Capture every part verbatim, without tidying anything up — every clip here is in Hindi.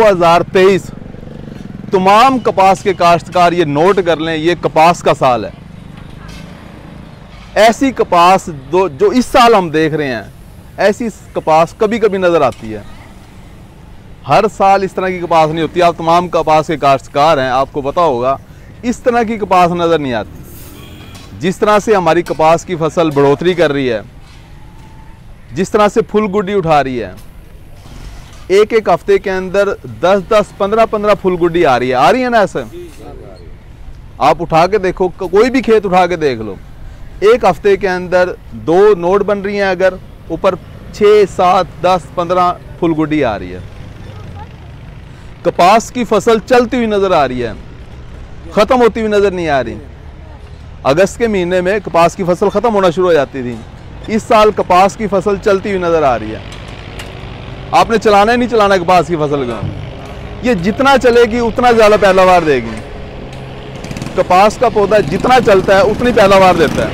हज़ार तेईस तमाम कपास के काश्तकार ये नोट कर लें, ये कपास का साल है। ऐसी कपास दो जो इस साल हम देख रहे हैं, ऐसी कपास कभी कभी नज़र आती है। हर साल इस तरह की कपास नहीं होती। आप तमाम कपास के काश्तकार हैं, आपको पता होगा इस तरह की कपास नज़र नहीं आती। जिस तरह से हमारी कपास की फसल बढ़ोतरी कर रही है, जिस तरह से फुल गुड्डी उठा रही है, एक एक हफ्ते के अंदर दस दस पंद्रह पंद्रह फुल गुड्डी आ रही है आ रही है ना ऐसे? आप उठा के देखो, कोई भी खेत उठा के देख लो, एक हफ्ते के अंदर दो नोट बन रही हैं, अगर ऊपर छः सात दस पंद्रह फुल गुड्डी आ रही है। कपास की फसल चलती हुई नज़र आ रही है, ख़त्म होती हुई नज़र नहीं आ रही। अगस्त के महीने में कपास की फसल ख़त्म होना शुरू हो जाती थी, इस साल कपास की फसल चलती हुई नज़र आ रही है। आपने चलाना ही नहीं चलाना कपास की फसल को, ये जितना चलेगी उतना ज़्यादा पैदावार देगी। कपास का पौधा जितना चलता है उतनी पैदावार देता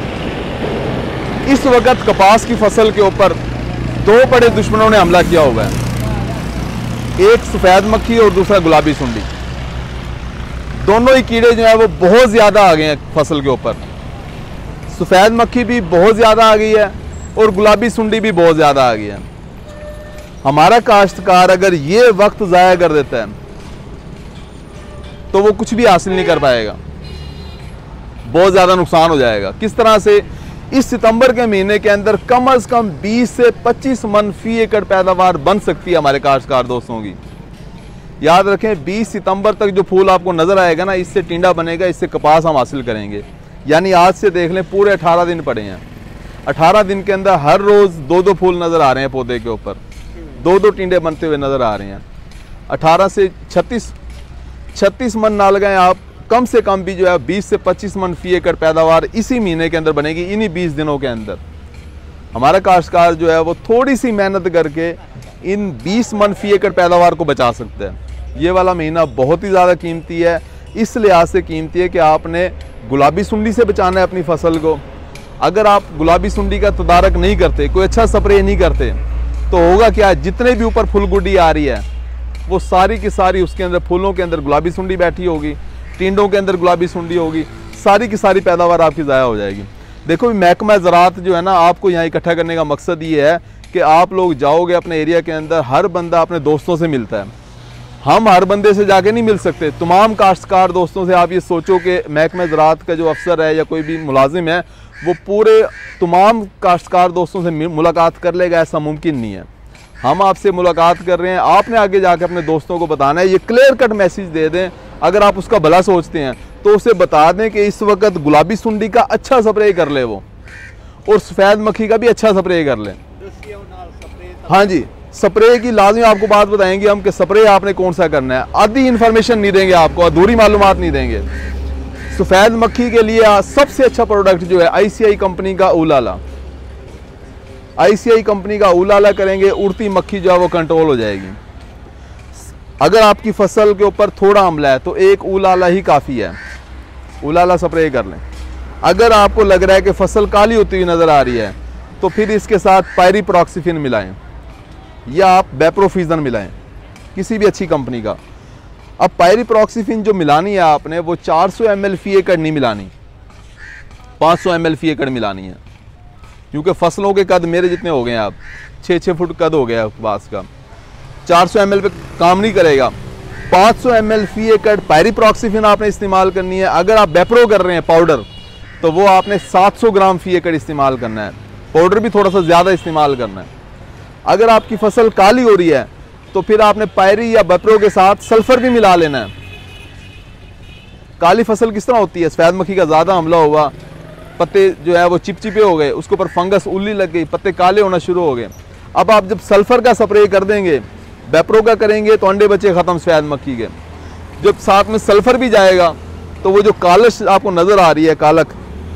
है। इस वक्त कपास की फसल के ऊपर दो बड़े दुश्मनों ने हमला किया हुआ है, एक सफ़ेद मक्खी और दूसरा गुलाबी सुंडी। दोनों ही कीड़े जो है वो बहुत ज़्यादा आ गए हैं फसल के ऊपर। सफ़ेद मक्खी भी बहुत ज़्यादा आ गई है और गुलाबी सुंडी भी बहुत ज़्यादा आ गई है। हमारा काश्तकार अगर ये वक्त ज़ाया कर देता है तो वो कुछ भी हासिल नहीं कर पाएगा, बहुत ज़्यादा नुकसान हो जाएगा। किस तरह से? इस सितंबर के महीने के अंदर कम अज़ कम बीस से पच्चीस मन फी एकड़ पैदावार बन सकती है हमारे काश्तकार दोस्तों की। याद रखें, बीस सितंबर तक जो फूल आपको नज़र आएगा ना, इससे टिंडा बनेगा, इससे कपास हम हासिल करेंगे। यानी आज से देख लें, पूरे अठारह दिन पड़े हैं। अठारह दिन के अंदर हर रोज़ दो दो फूल नज़र आ रहे हैं पौधे के ऊपर, दो दो टिंडे बनते हुए नज़र आ रहे हैं। अठारह से छत्तीस छत्तीस मन ना लगाएं आप, कम से कम भी जो है बीस से पच्चीस मन फी एकड़ पैदावार इसी महीने के अंदर बनेगी, इन्हीं बीस दिनों के अंदर। हमारा काश्तकार जो है वो थोड़ी सी मेहनत करके इन बीस मन फी एकड़ पैदावार को बचा सकते हैं। ये वाला महीना बहुत ही ज़्यादा कीमती है, इस लिहाज से कीमती है कि आपने गुलाबी सुंडी से बचाना है अपनी फसल को। अगर आप गुलाबी सुंडी का तदारक नहीं करते, कोई अच्छा स्प्रे नहीं करते, तो होगा क्या? जितने भी ऊपर फुल गुड्डी आ रही है वो सारी की सारी उसके अंदर फूलों के अंदर गुलाबी सुंडी बैठी होगी, टिंडों के अंदर गुलाबी सुंडी होगी, सारी की सारी पैदावार आपकी ज़ाया हो जाएगी। देखो, महकमा ज़राअत जो है ना, आपको यहाँ इकट्ठा करने का मकसद ये है कि आप लोग जाओगे अपने एरिया के अंदर, हर बंदा अपने दोस्तों से मिलता है। हम हर बंदे से जाके नहीं मिल सकते। तमाम काश्तकार दोस्तों से आप ये सोचो कि महकमा ज़राअत का जो अफसर है या कोई भी मुलाजिम है वो पूरे तमाम काश्तकार दोस्तों से मुलाकात कर लेगा, ऐसा मुमकिन नहीं है। हम आपसे मुलाकात कर रहे हैं, आपने आगे जाकर अपने दोस्तों को बताना है। ये क्लियर कट मैसेज दे दें। अगर आप उसका भला सोचते हैं तो उसे बता दें कि इस वक्त गुलाबी सुंडी का अच्छा स्प्रे कर ले वो, और सफ़ेद मक्खी का भी अच्छा स्प्रे कर लें। हाँ जी, स्प्रे की लाजमी आपको बात बताएंगे हम कि स्प्रे आपने कौन सा करना है। आधी इन्फॉर्मेशन नहीं देंगे आपको, अधूरी मालूमात नहीं देंगे। सफ़ेद मक्खी के लिए सबसे अच्छा प्रोडक्ट जो है आईसीआई कंपनी का उलाला। आईसीआई कंपनी का उलाला करेंगे, उड़ती मक्खी जो है वो कंट्रोल हो जाएगी। अगर आपकी फसल के ऊपर थोड़ा हमला है तो एक उलाला ही काफ़ी है, उलाला स्प्रे कर लें। अगर आपको लग रहा है कि फसल काली होती हुई नज़र आ रही है तो फिर इसके साथ पायरीप्रॉक्सीफिन मिलाएं या आप बेप्रोफिजन मिलाएं, किसी भी अच्छी कंपनी का। अब पायरीप्रॉक्सीफिन जो मिलानी है आपने वो चार सौ एम एल फी एकड़ नहीं मिलानी, पाँच सौ एम एल फी एकड़ मिलानी है, क्योंकि फसलों के कद मेरे जितने हो गए हैं, आप छः छः फुट कद हो गया बास का। चार सौ एम एल पे काम नहीं करेगा। पाँच सौ एम एल फी एकड़ पायरीप्रॉक्सीफिन आपने इस्तेमाल करनी है। अगर आप बेप्रो कर रहे हैं पाउडर तो वो आपने सात सौ ग्राम फी एकड़ इस्तेमाल करना है, पाउडर भी थोड़ा सा ज़्यादा इस्तेमाल करना है। अगर आपकी फसल काली हो रही है तो फिर आपने पायरी या बेप्रो के साथ सल्फर भी मिला लेना है। काली फसल किस तरह होती है? सफ़ेद मक्खी का ज़्यादा हमला हुआ, पत्ते जो है वो चिपचिपे हो गए, उसके ऊपर फंगस उल्ली लग गई, पत्ते काले होना शुरू हो गए। अब आप जब सल्फर का स्प्रे कर देंगे, बेप्रो का करेंगे तो अंडे बच्चे ख़त्म सफ़ेद मक्खी के। जब साथ में सल्फर भी जाएगा तो वो जो कालश आपको नज़र आ रही है, कालक,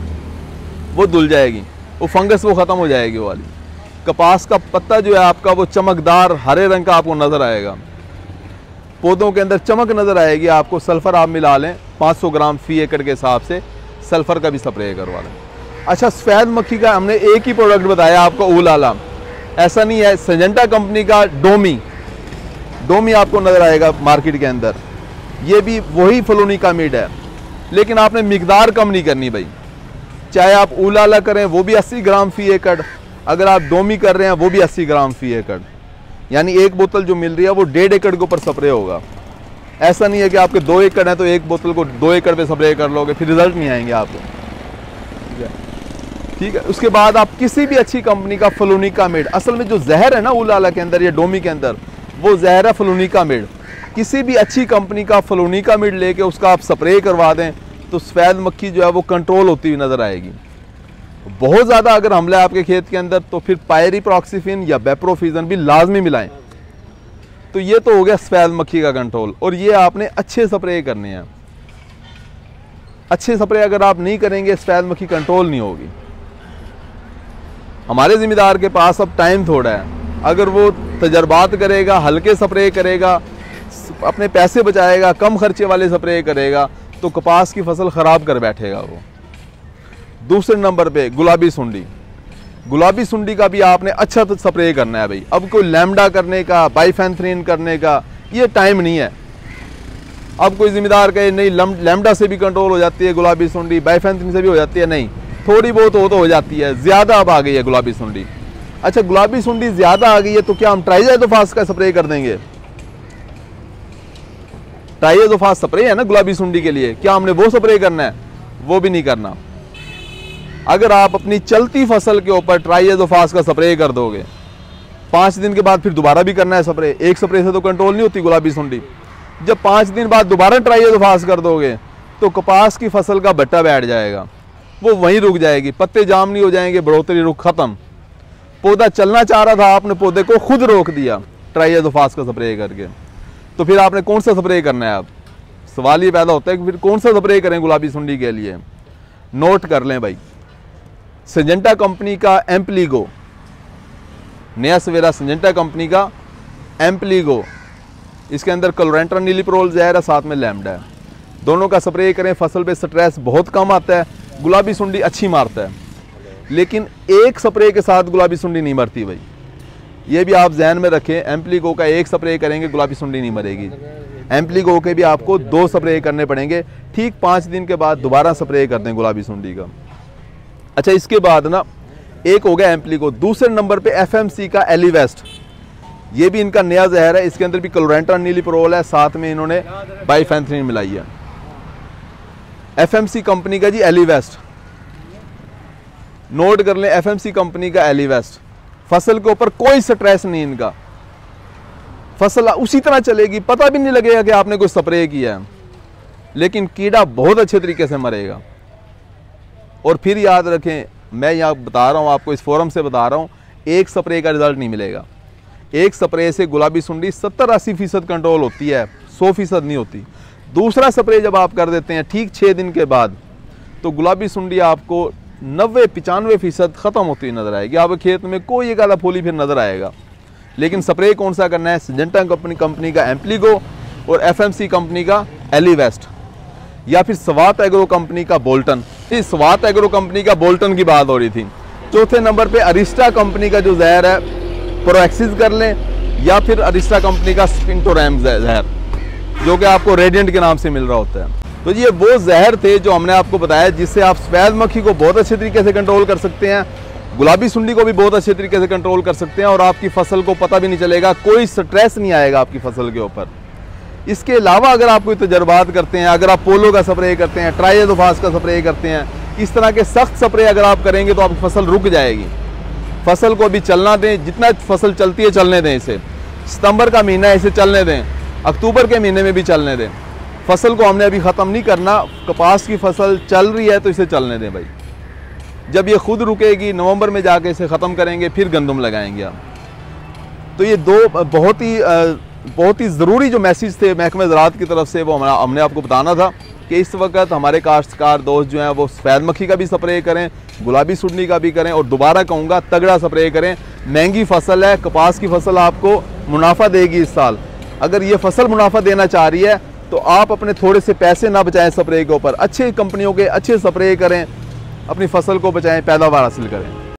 वो धुल जाएगी, वो फंगस वो ख़त्म हो जाएगी वो वाली। कपास का पत्ता जो है आपका वो चमकदार हरे रंग का आपको नज़र आएगा, पौधों के अंदर चमक नज़र आएगी आपको। सल्फ़र आप मिला लें पाँच सौ ग्राम फी एकड़ के हिसाब से, सल्फ़र का भी स्प्रे करवा लें। अच्छा, सफ़ेद मक्खी का हमने एक ही प्रोडक्ट बताया आपको, उलाला। ऐसा नहीं है, सिंजेंटा कंपनी का डोमी, डोमी आपको नज़र आएगा मार्केट के अंदर, ये भी वही फ्लोनिकामिड है, लेकिन आपने मिकदार कम नहीं करनी भाई। चाहे आप उलाला करें वो भी अस्सी ग्राम फी एकड़, अगर आप डोमी कर रहे हैं वो भी अस्सी ग्राम फी एकड़, यानी एक बोतल जो मिल रही है वो डेढ़ एकड़ के ऊपर स्प्रे होगा। ऐसा नहीं है कि आपके दो एकड़ हैं तो एक बोतल को दो एकड़ पे स्प्रे कर लोगे, फिर रिजल्ट नहीं आएंगे आपको। ठीक है, ठीक है। उसके बाद आप किसी भी अच्छी कंपनी का फ्लोनिकामिड, असल में जो जहर है ना उलाला के अंदर या डोमी के अंदर, वो जहर है फ्लोनिकामिड। किसी भी अच्छी कंपनी का फ्लोनिकामिड लेके उसका आप स्प्रे करवा दें तो सफ़ेद मक्खी जो है वो कंट्रोल होती हुई नज़र आएगी। बहुत ज़्यादा अगर हमला है आपके खेत के अंदर तो फिर पायरीप्रॉक्सीफिन या बेप्रोफिजन भी लाजमी मिलाएं। तो ये तो हो गया सफ़ेद मक्खी का कंट्रोल, और ये आपने अच्छे स्प्रे करने हैं। अच्छे स्प्रे अगर आप नहीं करेंगे सफ़ेद मक्खी कंट्रोल नहीं होगी। हमारे ज़िम्मेदार के पास अब टाइम थोड़ा है, अगर वो तजर्बात करेगा, हल्के स्प्रे करेगा, अपने पैसे बचाएगा, कम खर्चे वाले स्प्रे करेगा, तो कपास की फसल ख़राब कर बैठेगा वो। दूसरे नंबर पे गुलाबी सुंडी, गुलाबी सुंडी का भी आपने अच्छा तो स्प्रे करना है भाई। अब कोई लैम्डा करने का, बाइफेंथ्रीन करने का ये टाइम नहीं है। अब कोई जिम्मेदार कहे नहीं लैम्डा से भी कंट्रोल हो जाती है गुलाबी सुंडी, बाइफेंथ्रीन से भी हो जाती है, नहीं, थोड़ी बहुत हो तो हो जाती है, ज़्यादा अब आ गई है गुलाबी सुंडी। अच्छा, गुलाबी सुंडी ज़्यादा आ गई है तो क्या हम ट्राइज़ोफास का स्प्रे कर देंगे? ट्राइज़ोफास स्प्रे है ना गुलाबी सुंडी के लिए, क्या हमने वो स्प्रे करना है? वो भी नहीं करना। अगर आप अपनी चलती फसल के ऊपर ट्राइज़ोफास का स्प्रे कर दोगे, पाँच दिन के बाद फिर दोबारा भी करना है स्प्रे। एक स्प्रे से तो कंट्रोल नहीं होती गुलाबी सुंडी। जब पाँच दिन बाद दोबारा ट्राइज़ोफास कर दोगे तो कपास की फसल का बट्टा बैठ जाएगा, वो वहीं रुक जाएगी, पत्ते जाम नहीं हो जाएंगे, बढ़ोतरी रुक खत्म। पौधा चलना चाह रहा था, आपने पौधे को खुद रोक दिया ट्राइज़ोफास का स्प्रे करके, तो फिर आपने कौन सा स्प्रे करना है? अब सवाल ये पैदा होता है कि फिर कौन सा स्प्रे करें गुलाबी सुंडी के लिए। नोट कर लें भाई, सिंजेंटा कंपनी का एम्प्लीगो, नया सवेरा सिंजेंटा कंपनी का एम्प्लीगो, इसके अंदर क्लोरेंट्रानिलिप्रोल जहर है, साथ में लैम्डा है। दोनों का स्प्रे करें, फसल पे स्ट्रेस बहुत कम आता है, गुलाबी सुंडी अच्छी मारता है। लेकिन एक स्प्रे के साथ गुलाबी सुंडी नहीं मरती भाई, ये भी आप जहन में रखें। एम्प्लीगो का एक स्प्रे करेंगे गुलाबी सुंडी नहीं मरेगी, एम्प्लीगो के भी आपको दो स्प्रे करने पड़ेंगे। ठीक पाँच दिन के बाद दोबारा स्प्रे कर दें गुलाबी सुंडी का। अच्छा, इसके बाद ना एक हो गया एम्प्लीगो, दूसरे नंबर पे एफएमसी का एलिवेस्ट, ये भी इनका नया जहर है, इसके अंदर भी क्लोरेंट्रानिलिप्रोल है, साथ में इन्होंने बाइफेंथ्रीन मिलाई है। एफएमसी कंपनी का जी एलिवेस्ट, नोट कर लें, एफएमसी कंपनी का एलिवेस्ट। फसल के ऊपर कोई स्ट्रेस नहीं इनका, फसल उसी तरह चलेगी, पता भी नहीं लगेगा कि आपने कोई स्प्रे किया है, लेकिन कीड़ा बहुत अच्छे तरीके से मरेगा। और फिर याद रखें, मैं यहाँ बता रहा हूँ आपको, इस फोरम से बता रहा हूँ, एक स्प्रे का रिजल्ट नहीं मिलेगा। एक स्प्रे से गुलाबी सुंडी सत्तर अस्सी फीसद कंट्रोल होती है, सौ फीसद नहीं होती। दूसरा स्प्रे जब आप कर देते हैं ठीक छः दिन के बाद, तो गुलाबी सुंडी आपको नब्बे पचानवे फीसद ख़त्म होती हुई नज़र आएगी। आपके खेत में कोई एक आधा फूली फिर नज़र आएगा। लेकिन स्प्रे कौन सा करना है? सिंजेंटा कंपनी कंपनी का एम्प्लीगो और एफएमसी कंपनी का एलिवेस्ट, या फिर स्वात एग्रो कंपनी का बोल्टन। इस स्वात एग्रो कंपनी का बोल्टन की बात हो रही थी। चौथे नंबर पे अरिस्टा कंपनी का जो जहर है प्रोएक्सिस कर लें, या फिर अरिस्टा कंपनी का स्पिंटोरैम जहर, जो कि आपको रेडिएंट के नाम से मिल रहा होता है। तो ये वो जहर थे जो हमने आपको बताया, जिससे आप सफ़ेद मक्खी को बहुत अच्छे तरीके से कंट्रोल कर सकते हैं, गुलाबी सुंडी को भी बहुत अच्छे तरीके से कंट्रोल कर सकते हैं, और आपकी फसल को पता भी नहीं चलेगा, कोई स्ट्रेस नहीं आएगा आपकी फसल के ऊपर। इसके अलावा अगर आप कोई तजर्बात करते हैं, अगर आप पोलो का स्प्रे करते हैं, ट्राइज़ोफास का स्प्रे करते हैं, इस तरह के सख्त स्प्रे अगर आप करेंगे तो आपकी फसल रुक जाएगी। फसल को अभी चलना दें, जितना फसल चलती है चलने दें इसे। सितंबर का महीना है, इसे चलने दें, अक्टूबर के महीने में भी चलने दें। फसल को हमने अभी ख़त्म नहीं करना, कपास की फसल चल रही है तो इसे चलने दें भाई। जब ये खुद रुकेगी, नवंबर में जाके इसे ख़त्म करेंगे, फिर गंदम लगाएंगे आप। तो ये दो बहुत ही बहुत ही ज़रूरी जो मैसेज थे महकमे ज़राअत की तरफ से, वो हमारा हमने आपको बताना था कि इस वक्त हमारे काश्तकार दोस्त जो हैं वो सफ़ेद मक्खी का भी स्प्रे करें, गुलाबी सुंडी का भी करें, और दोबारा कहूँगा तगड़ा स्प्रे करें। महंगी फसल है, कपास की फसल आपको मुनाफा देगी इस साल। अगर ये फसल मुनाफा देना चाह रही है तो आप अपने थोड़े से पैसे ना बचाएं स्प्रे के ऊपर, अच्छे कंपनियों के अच्छे स्प्रे करें, अपनी फसल को बचाएं, पैदावार हासिल करें।